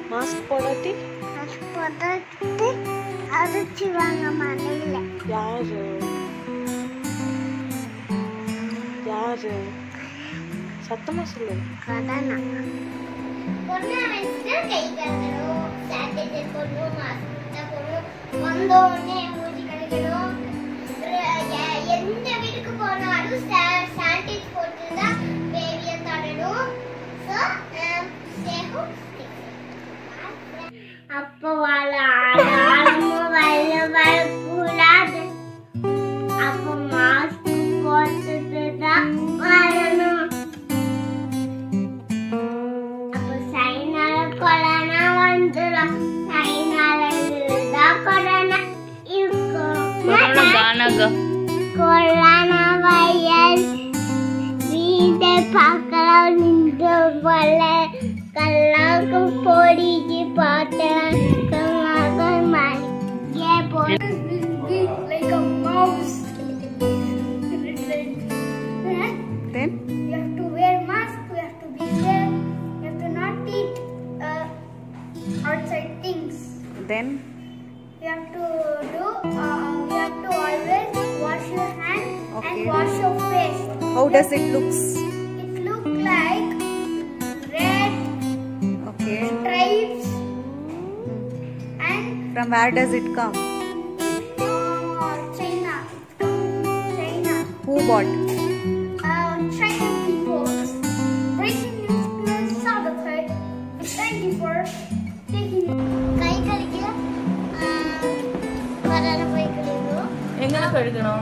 Mask போடாட்டி அடிச்சுவாங்க மனையில. யாரு யாரு சத்தமா சொல்லு. கொரோனா வந்து கை கழுவணும், சானிடைசர் போடணும், மாஸ்க் போடணும், வந்தோடனே மூஞ்சி கழுவணும். எந்த வீட்டுக்கு போனாலும் சானிடைசர் போட்டு தான் பேபியை தொடணும். அப்போ வரக்கூடாது. அப்போ மாஸ்க் போட்டுட்டு தான் வரணும். அப்போ சைனால கொரோனா வந்துடும். சைனால தான் கொரோனா இருக்கும். கொரோனா வைரஸ் வீட்டை பார்க்கலாம். நின்று போல கல்லாக்கு பொடிக்கு பார்த்தேன். Like a mouse. Then You have to wear mask. You have to be there. You have to not eat outside things. then You have to do. You have to always wash your hands Okay. and wash your face. how does it looks? It looks like red Okay, stripes and from where does it come? China. Who bought? China people. Breaking news south of it. Thank you for taking. കൈ കളിക്കുക. വരാന പോയി കളിക്കുന്നു. എങ്ങനെ കഴുകണം?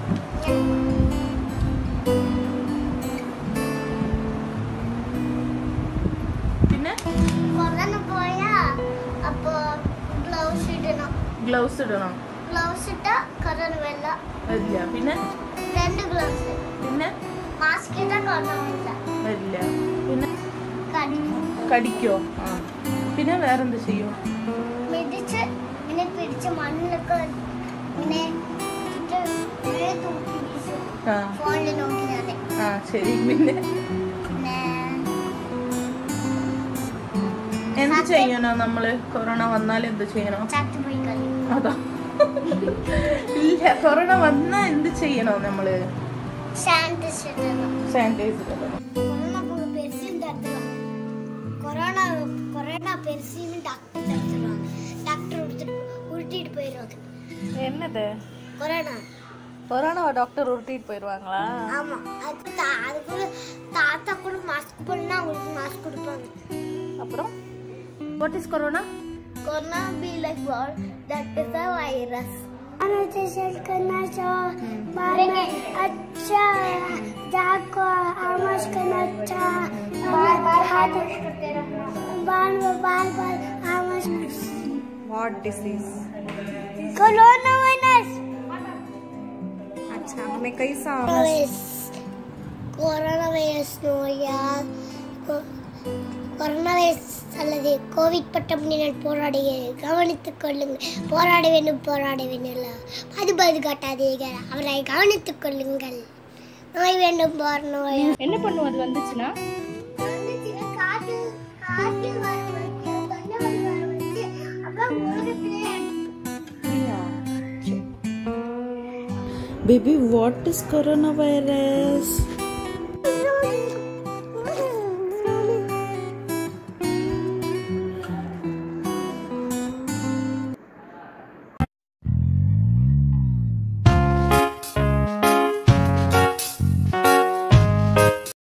പിന്നെ corona പോയാ അപ്പൊ gloves ഇടണം. ഗ്ലൗസ് ഇടണം. ഗ്ലൗസ് ഇട്ടാ കൊറോണ വരില്ല. വരില്ല. പിന്നെ 2 ഗ്ലൗസ്. പിന്നെ മാസ്ക് ഇട്ടാ കൊറോണ വരില്ല. വരില്ല. പിന്നെ കടിക്കും. കടിക്കോ? ആ. പിന്നെ വേറെന്ത് ചെയ്യും? മിതിച്ച് ഇങ്ങനെ പിടിച്ച് മണ്ണിലൊക്കെ ഇങ്ങനെ തൂക്കി വീശും. ആ ഫോണിൽ നോക്കിയാതെ. ആ ശരി. പിന്നെ എന്ത് ചെയ്യണോ നമ്മള്? കൊറോണ വന്നാൽ എന്ത് ചെയ്യണോ? ചാറ്റ് പോയി കളി. അതാ ഇല്ല, കൊറോണ വന്നാ എന്ത് ചെയ്യണോ നമ്മള്? സാനിറ്റൈസർ ഇടണം. സാനിറ്റൈസർ ഇടണം. കൊറോണ പെർസീം തടുത്തുവാங்க. കൊറോണ പെർസീം டாக்டர் தடுத்துவாங்க. டாக்டர் உருட்டிட்டு போயிடுவாங்க. என்னது? கொரோனா டாக்டர் உருட்டிட்டு போயிடுவாங்களா? ஆமா. அதுக்குள்ள தாத்தா கூட மாஸ்க் போடணும். அவங்களுக்கு மாஸ்க் கொடுப்பாங்க. அப்புறம் what is corona? Corona be like what? That is a virus. Sanitize करना चाहिए. अच्छा जाको आवाज करना चाहिए. हाथ बार आवाज. what disease? Corona virus. अच्छा, हमें कैसा? कोरोना वायरस नो यार. கொரோனா வைரஸ் அல்லது கோவிட் பட்டொன்றினால் போராடுக கவனித்துக் கொள்ளுங்கள். போராட வேண்டும் பாது காட்டாதீர்கள். அவரை கவனித்துக் கொள்ளுங்கள். நோய் வேண்டும் போர் நோய். என்ன பண்ணும் அது வந்துச்சுன்னா? Baby, what is coronavirus?